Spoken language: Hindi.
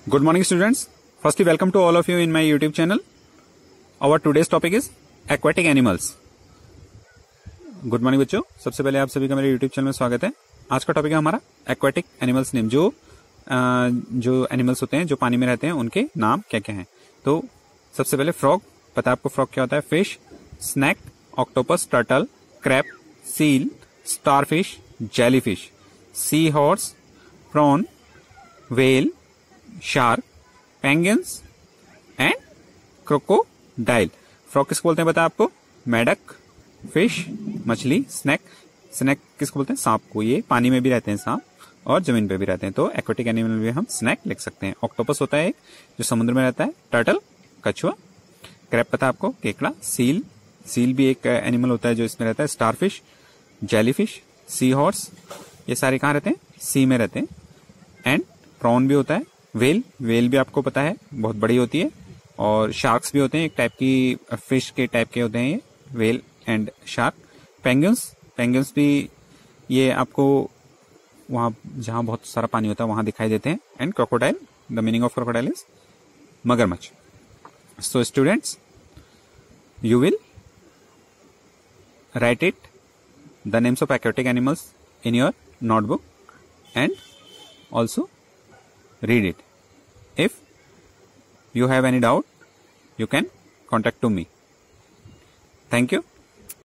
Good morning students. Firstly welcome to all of you in my YouTube channel. Our today's topic is aquatic animals. Good morning बच्चों, सबसे पहले आप सभी का मेरे YouTube चैनल में स्वागत है। आज का टॉपिक है हमारा एक्वाटिक एनिमल्स नेम, जो एनिमल्स होते हैं जो पानी में रहते हैं उनके नाम क्या क्या हैं। तो सबसे पहले फ्रॉग, पता है आपको फ्रॉग क्या होता है? Fish, snake, octopus, turtle, crab, seal, starfish, jellyfish, sea horse, prawn, whale, shark, penguins and crocodile. Frog किसको बोलते हैं पता है आपको? मेढक, फिश मछली, स्नैक किसको बोलते हैं? सांप को। ये पानी में भी रहते हैं सांप और जमीन पे भी रहते हैं, तो एक्वाटिक एनिमल भी हम स्नैक लिख सकते हैं। ऑक्टोपस होता है एक जो समुद्र में रहता है, टर्टल कछुआ, क्रैब पता है आपको केकड़ा, सील भी एक एनिमल होता है जो इसमें रहता है, स्टारफिश, जेलीफिश, सी हॉर्स, ये सारे कहाँ रहते हैं? सी में रहते हैं। एंड प्रॉन भी होता है, वेल भी आपको पता है बहुत बड़ी होती है, और शार्क्स भी होते हैं, एक टाइप की फिश के टाइप के होते हैं ये, वेल एंड शार्क। पेंगुइन्स भी ये आपको वहां जहां बहुत सारा पानी होता है वहां दिखाई देते हैं। And crocodile, the meaning of crocodile is मगरमच्छ। So students, you will write the names of aquatic animals in your notebook and also read it. If you have any doubt, you can contact to me. Thank you.